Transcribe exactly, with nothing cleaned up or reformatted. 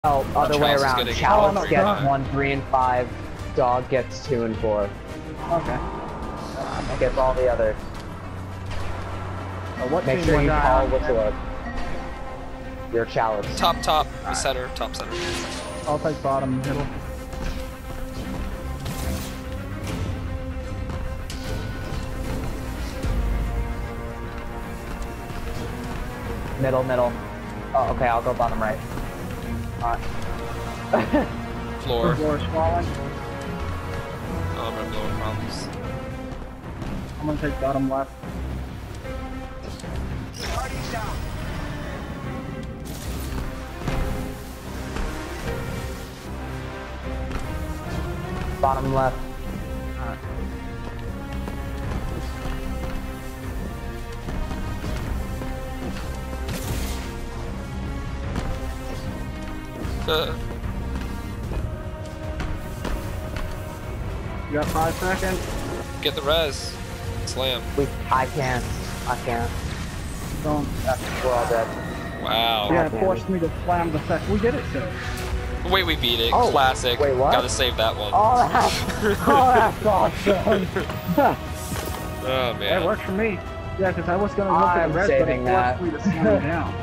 Oh, other way Chalice is around. getting Chalice all gets done. one, three, and five. Dog gets two and four. Okay. Gets all the others. Uh, what Make team sure was you I call on? which one. Your Chalice. Top, top, the center, top center. I'll take bottom, middle. Middle, middle. Oh, okay, I'll go bottom right. Alright. Floor. Floor is falling. Oh, I'm gonna blow in problems. I'm gonna take bottom left. Bottom left. Alright. Uh, You got five seconds. get the res. Slam. We, I can't. I can't. Don't. We're all dead. Wow. Yeah, it damn forced me to slam the sec. We did it, sir. Wait, we beat it. Oh, Classic. wait, what? Gotta save that one. Oh, that's, oh, that's awesome. Oh, man. That worked for me. Yeah, because I was gonna look I'm at the rest, but saving it that. forced me to slam down.